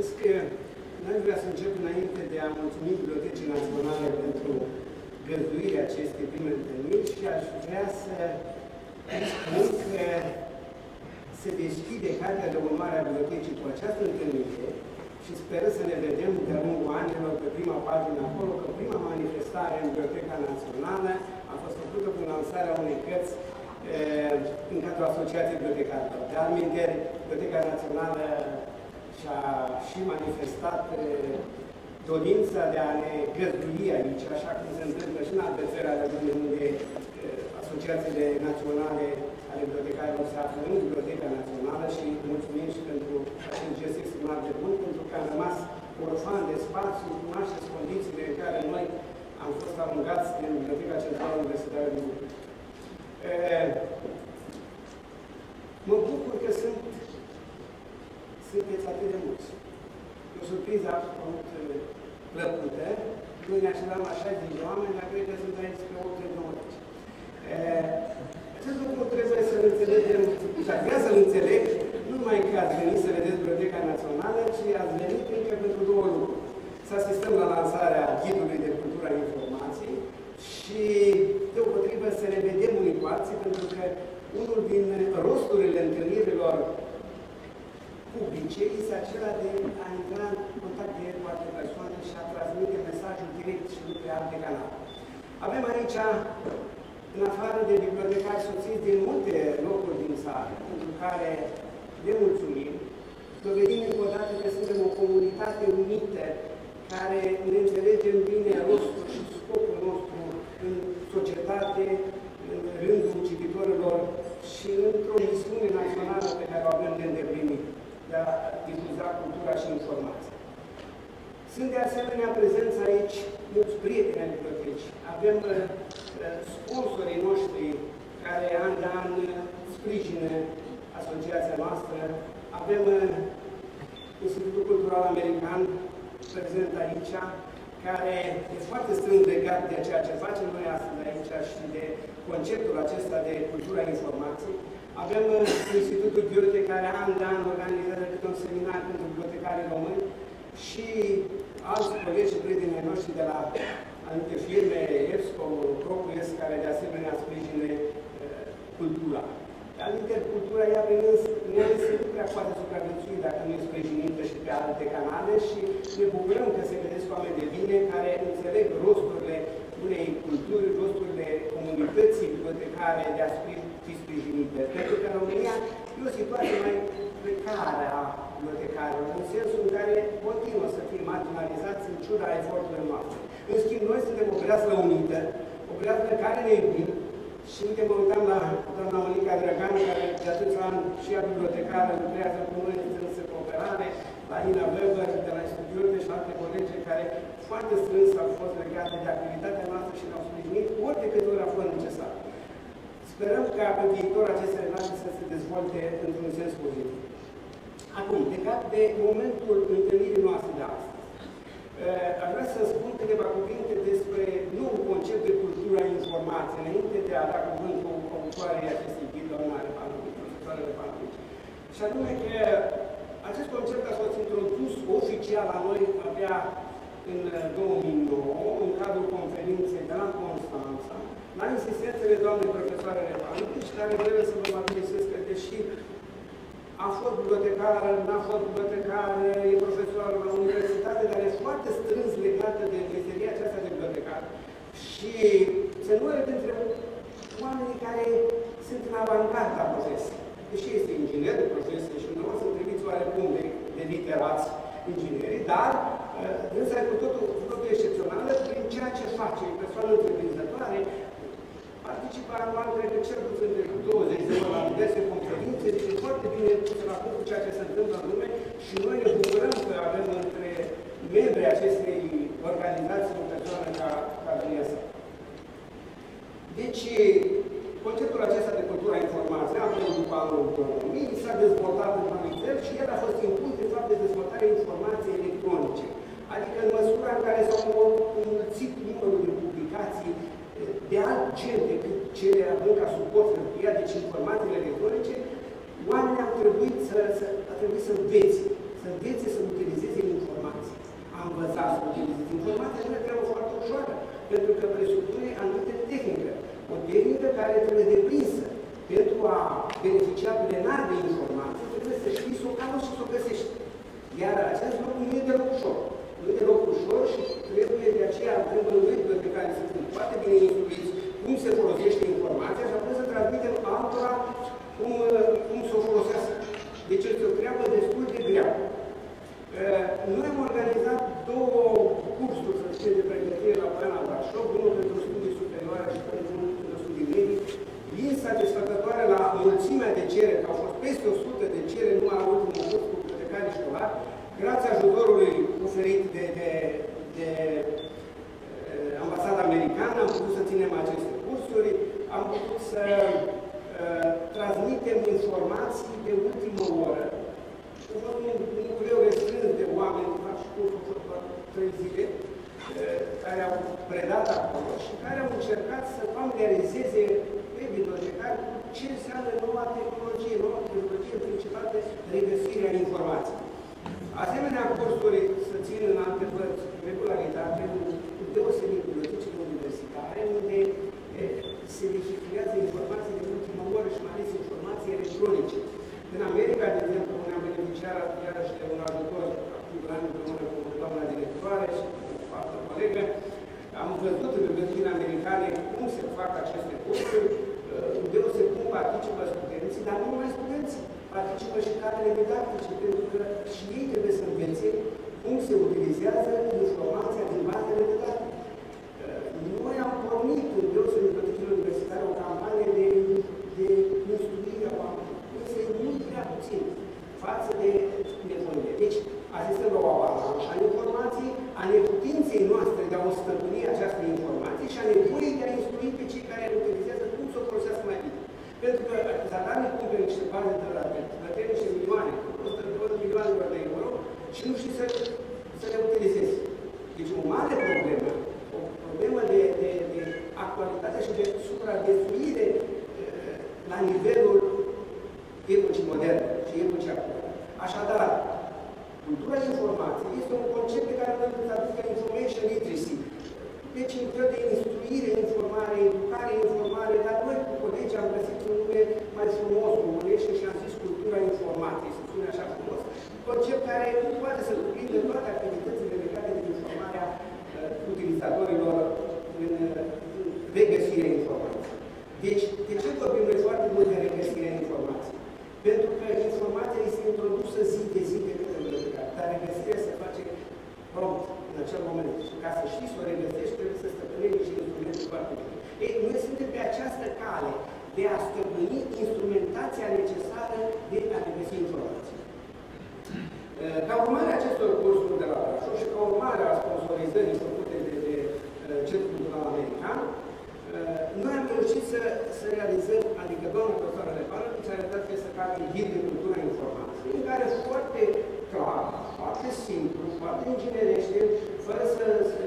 N-aș vrea să încep înainte de a mulțumi Bibliotecii Naționale pentru găzduirea acestei prime întâlniri și aș vrea să spun că se deschide cartea de urmare a Bibliotecii cu această întâlnire și sper să ne vedem de-a lungul anilor pe prima pagină acolo, că prima manifestare în Biblioteca Națională a fost făcută cu lansarea unei cărți în cadrul Asociației Bibliotecarilor. De altminteri, Biblioteca Națională și-a și manifestat dorința de a ne găzdui aici, așa cum se întâmplă și în alte țări ale lumii, unde asociațiile naționale ale bibliotecarilor se află în Biblioteca Națională și mulțumim și pentru acest gest extremar de bun, pentru că am rămas orfani de spațiu, cunoașteți condițiile în care noi am fost aruncați din Biblioteca Centrală Universitară din București. Mă bucur că sunteți atât de mulți. E o surpriză absolut plăcută. Noi ne așteptam la 60 de oameni, dar cred că sunt aici pe 80-90. Acest lucru trebuie să-l înțelegem, și aș vrea să-l înțeleg, nu numai că ați venit să vedeți Biblioteca Națională, ci ați venit încă pentru două lucruri. Să asistăm la lansarea Ghidului de Cultură a Informației și, deopotrivă, să ne vedem unii cu alții, pentru că unul din rosturile întâlnirilor publice este acela de a intra în contact direct cu alte persoane și a transmite mesajul direct și nu pe alte canale. Avem aici, în afară de bibliotecari soțiți din multe locuri din țară, pentru care le mulțumim, dovedim încă o dată că suntem o comunitate unită, care ne înțelegem bine rostul și scopul nostru în societate, în rândul cititorilor și într-o misiune națională pe care o avem de îndeplinit, de a difuza cultura și informația. Sunt de asemenea prezenți aici mulți prieteni ai bibliotecii. Avem sponsorii noștri care an de an sprijină asociația noastră. Avem Institutul Cultural American prezent aici, care e foarte strâns legat de ceea ce facem noi astăzi aici și de conceptul acesta de cultura informației. Avem Institutul Goethe, care an de an organizează câte un seminar pentru bibliotecarii români și alți colegi și prietenii noștri de la anumite firme, EBSCO, Proprius, care de asemenea sprijină cultura. Adică cultura, ea pe noi nu prea poate supraviețui dacă nu e sprijinită și pe alte canale și ne bucurăm că se găsesc oameni de bine care înțeleg rosturile unei culturi, rosturile comunității bibliotecare de a fi sprijinite. Pentru că în România e o situație mai precară a bibliotecarilor, în sensul în care continuă să fie marginalizați în ciuda eforturilor noastre. În schimb, noi suntem o breaslă unită, o breaslă care ne iubim. Și uite, mă uitam la doamna Monica Drăgan, care de atâția ani și ea bibliotecară lucrează cu noi în strânsă cooperare, la Ina Weber, de la Institutul și alte colegi care foarte strâns au fost legate de activitatea noastră și ne-au sprijinit ori de câte ori a fost necesar. Sperăm ca pe viitor aceste relații să se dezvolte într-un sens pozitiv. Acum, legat de momentul întâlnirii noastre de astăzi, aș vrea să spun câteva cuvinte despre noul concept de cultură a informației, înainte de a da cuvântul autoarei acestei ghid, doamna Repanovici, profesoară Repanovici. Și anume că acest concept a fost introdus oficial la noi abia în 2009, în cadrul conferinței de la Constanța, la insistențele doamnei profesoare Repanovici, care trebuie să vă mărturisesc că, deși a fost bibliotecară, n-a fost bibliotecară, e profesoară la universitate, dar e foarte strâns legată de meseria aceasta de bibliotecară. Și se numără dintre oamenii care sunt în avangarda profesiei. Deși este inginer de profesie și nu o să priviți oarecum de literați inginerii, dar însă e cu totul excepțională prin ceea ce face. E persoană întreprinzătoare, participă anual, cred că cel puțin de 20 de ori la diverse conferințe, deci e foarte bine pus la punct cu ceea ce se întâmplă în lume și noi ne bucurăm că avem între membrii acestei organizații o persoană ca dumneavoastră. Deci, conceptul acesta de cultura informației a apărut după anul 2000, s-a dezvoltat în anumite țări și el a fost impus de fapt de dezvoltarea informației electronice. Adică în măsura în care s-au înmulțit numărul de publicații de alt gen decât cele având ca suport hârtia, deci informațiile electronice, oamenii au trebuit să învețe, să învețe să utilizeze informații. A învăța să utilizeze informații nu e treabă foarte ușoară, pentru că presupune anumite tehnică. O tehnică care trebuie deprinsă. Pentru a beneficia plenar de informații, trebuie să știi să o cauți și să o găsești. Iar acest lucru nu e deloc ușor. Nu e deloc ușor și trebuie de aceea trebuie pe care să fim foarte bine instruiți cum se folosește informația și apoi să transmitem altora cum să o folosească. Deci este o treabă destul de grea. Noi am organizat două cursuri, să zicem, de pregătire la Poiana Brașov, unul pentru studii superioare și pentru studii medii, fiind satisfăcătoare la mulțimea de cereri, că au fost peste 100 de cereri numai la ultimul curs cu bibliotecari școlari, grație ajutorului oferit de ambasada americană, am putut să ținem aceste cursuri, am putut să transmitem informații de ultimă oră. Un greu restrâns de oameni, fac și cursul doar 3 zile, care au predat acolo și care au încercat să familiarizeze pe bibliotecari cu ce înseamnă noua tehnologie în principal de regăsirea informației. Asemenea, cursuri să țin în alte părți regularitate, deosebit bibliotecile universitare, unde se vehiculează informații de ultimă oră și mai ales informații electronice. În America, de exemplu, unde am beneficiat iarăși de un ajutor acum de ani împreună cu doamna directoare și cu altă colegă, am văzut în bibliotecile americane cum se fac aceste cursuri, deosebit cum participă studenții, dar nu numai studenții, participă și cadrele didactice, pentru că și ei trebuie să învețe cum se utilizează informația din bazele didactice. Noi am pornit, în deosebit în bibliotecile universitare, o campanie de instruire a oamenilor. Însă e mult prea puțin față de nevoile. Deci, asistăm la o avalanșă a informației, a neputinței noastre de a o stăpâni această informație și a nevoii de a instrui pe cei care le utilizează cum să o folosească mai bine. Pentru că zadarnic cumpere niște baze de date, plătește niște milioane, costă 2 milioane de euro și nu știi să le utilizezi. Deci o mare problemă, o problemă de actualitate și de supraviețuire la nivelul epocii moderne și epocii actuale. Așadar, cultura informației este un concept pe care noi îl traducem information literacy. Deci, în fel de instruire, informare, educare, informare, dar noi cu colegii am găsit un nume mai frumos, românește, și am zis cultura informației, să spune așa frumos. Concept care nu poate să cuprinde toate activitățile legate de informarea utilizatorilor în regăsirea informației. Deci, de ce vorbim noi foarte mult de regăsirea informației? Pentru că informația este introdusă zi de către bibliotecar, dar regăsirea se face prompt, în acel moment. Și ca să știi să o regăsești, trebuie să stăpânești și instrumentul foarte bine. Ei, noi suntem pe această cale de a stăpâni instrumentația necesară de a regăsi informații. Ca urmare a acestor cursuri de la Brașov și ca urmare a sponsorizării făcute de Centrul Cultural American, noi am reușit să realizăm, adică doamna profesoară Lepală, s-a realizat că este ca un ghid de cultură informației, în care foarte clar, foarte simplu, foarte inginerește, fără să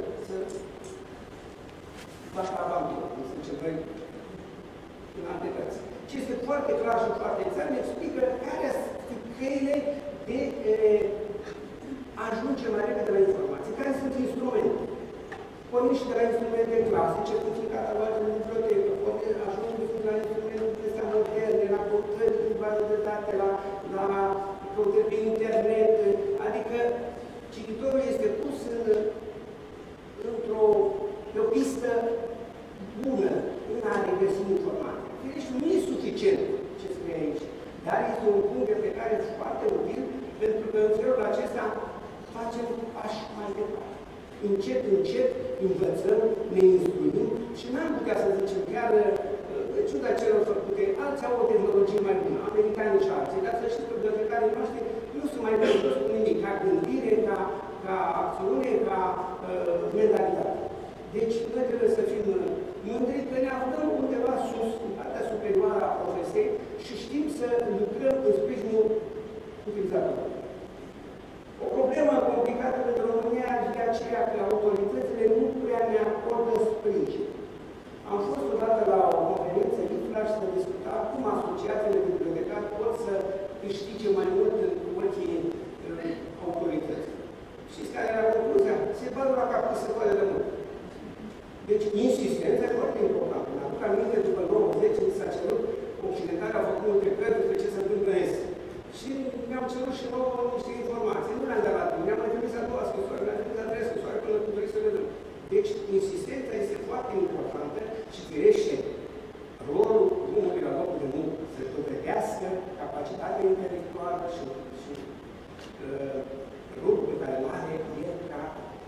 facă abandon, cum se zice noi în alte cărți. Ce este foarte clar și foarte exact, ne explică care sunt căile de a ajunge mai repede la informații, care sunt instrumente. Pornind și de la instrumente clasice, cum sunt catalogate în bibliotecă, poate ajunge la instrumente astea moderne, la căutări în bază de date, la căutări pe internet, adică cititorul este pus pe o pistă bună în a regăsi informații. Deci nu e suficient ce scrie aici, dar este un punct de plecare foarte util, pentru că în felul acesta facem pași mai departe. Încet învățăm, ne instruim și n-am putea să zicem chiar, în ciuda celor făcute, alții au o tehnologie mai bună, americanii și alții, dar să știți că bibliotecarii noștri nu sunt mai buni cu nimic, ca gândire, ca acțiune, ca mentalitate. Deci, noi trebuie să fim mândri că ne aflăm undeva sus, în partea superioară a profesiei și știm să lucrăm în sprijinul utilizatorului. O problemă complicată pentru România este aceea că autoritățile nu prea ne acordă sprijin. Am fost odată la o conferință IFLA și să discuta cum asociațiile de bibliotecari pot să câștige mai mult în ochii și nouă niște informații. Nu le-am dat la tine, am mai trimis a doua scrisoare, le-am trimis a treia scrisoare până când doriți să le dăm. Deci, insistența este foarte importantă și firește rolul omului la locul de muncă, să dovedească capacitatea intelectuală și rolul pe care îl are el ca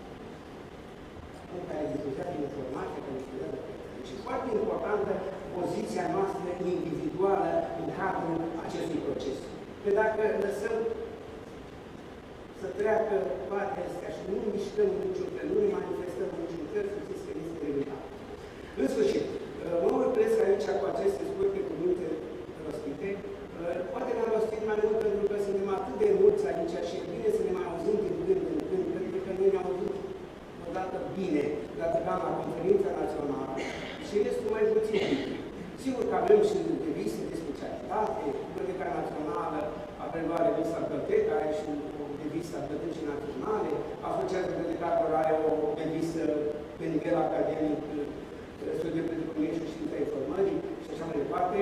om care difuzează informația, care studiază. Deci e foarte importantă poziția noastră individuală în cadrul acestui proces. Că dacă lăsăm să treacă toate astea și nu mișcăm niciun fel, nu ne manifestăm niciun fel, să știți că este limitat. În sfârșit, mă opresc aici cu aceste scurte cuvinte rostite. Poate ne-am rostit mai mult pentru că suntem atât de mulți aici și e bine să ne mai auzim din când în când, pentru că noi ne-am auzit odată bine, odată la conferința națională și restul mai puțin. Sigur că avem și devise de specialitate, Biblioteca Națională a preluat revista Biblioteca, are și o devisă a Bibliotecii Naționale, Asociația Bibliotecilor are o devisă pe nivel academic, Studiul pentru Comunism și Știința Informării și așa mai departe,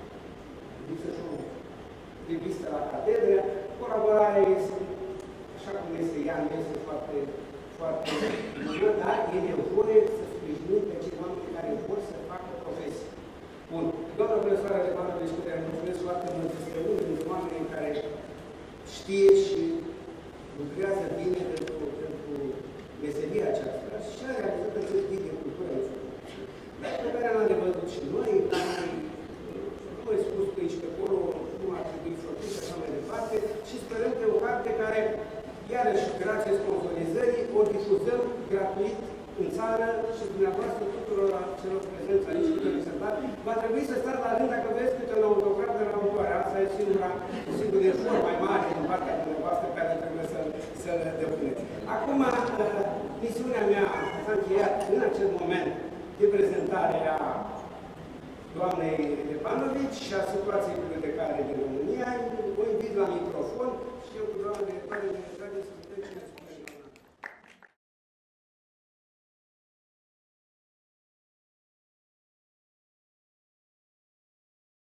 revistă la catedră, colaborarea este, așa cum este ea, este foarte, foarte bună, dar e nevoie să sprijinim pe cei oameni care vor să facă profesie. Bun. Doamna profesoară Alevană, deci cu care mulțumesc foarte mult, este unul dintre oamenii care știe și lucrează bine pentru meseria aceasta și a realizat acest tip de cultură informației. Dar pe care l-am revăzut și noi, nu ai spus că aici pe acolo nu ar trebui făcut și așa mai departe și sperăm că o carte care, iarăși, grație sponsorizării, o difuzăm gratuit în țară și dumneavoastră tuturor celor prezenți aici, câte reprezentanți, va trebui să stați la rând dacă vreți câte un autograf de la autoare. Asta e singur efort mai mare din partea dumneavoastră care trebuie să le depuneți. Acum, misiunea mea s-a încheiat în acel moment de prezentare a doamnei Lepanovici și a situației bibliotecare din România. O invit la microfon și eu cu doamna directoare de